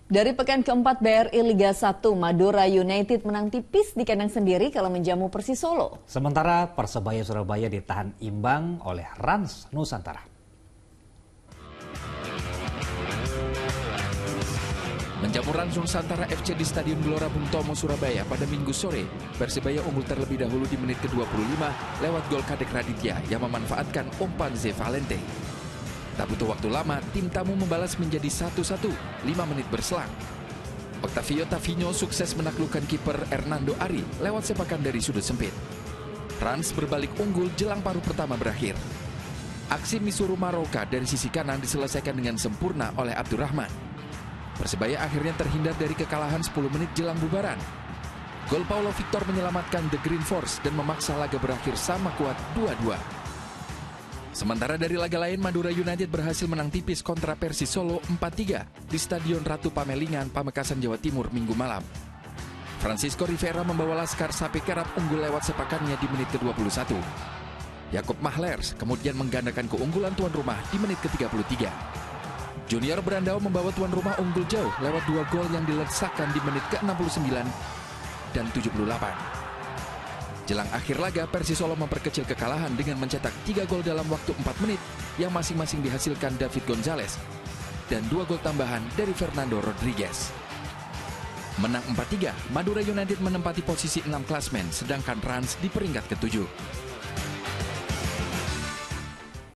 Dari pekan keempat BRI Liga 1, Madura United menang tipis di kandang sendiri kalau menjamu Persis Solo. Sementara Persebaya Surabaya ditahan imbang oleh Rans Nusantara. Menjamu Rans Nusantara FC di Stadion Gelora Bung Tomo, Surabaya pada Minggu sore, Persebaya unggul terlebih dahulu di menit ke-25 lewat gol Kadek Raditya yang memanfaatkan umpan Ze Valente. Tak butuh waktu lama, tim tamu membalas menjadi 1-1, 5 menit berselang. Octavio Tavinho sukses menaklukkan kiper Hernando Ari lewat sepakan dari sudut sempit. Rans berbalik unggul jelang paruh pertama berakhir. Aksi Misuru Maroka dari sisi kanan diselesaikan dengan sempurna oleh Abdurrahman. Persebaya akhirnya terhindar dari kekalahan 10 menit jelang bubaran. Gol Paulo Victor menyelamatkan The Green Force dan memaksa laga berakhir sama kuat 2-2. Sementara dari laga lain, Madura United berhasil menang tipis kontra Persis Solo 4-3 di Stadion Ratu Pamelingan, Pamekasan, Jawa Timur, Minggu malam. Francisco Rivera membawa Laskar Sapi Kerap unggul lewat sepakannya di menit ke-21. Jakob Mahlers kemudian menggandakan keunggulan tuan rumah di menit ke-33. Junior Brandao membawa tuan rumah unggul jauh lewat 2 gol yang dilesakan di menit ke-69 dan 78. Jelang akhir laga, Persis Solo memperkecil kekalahan dengan mencetak 3 gol dalam waktu 4 menit yang masing-masing dihasilkan David Gonzalez dan 2 gol tambahan dari Fernando Rodriguez. Menang 4-3, Madura United menempati posisi 6 klasmen, sedangkan Rans di peringkat ke-7.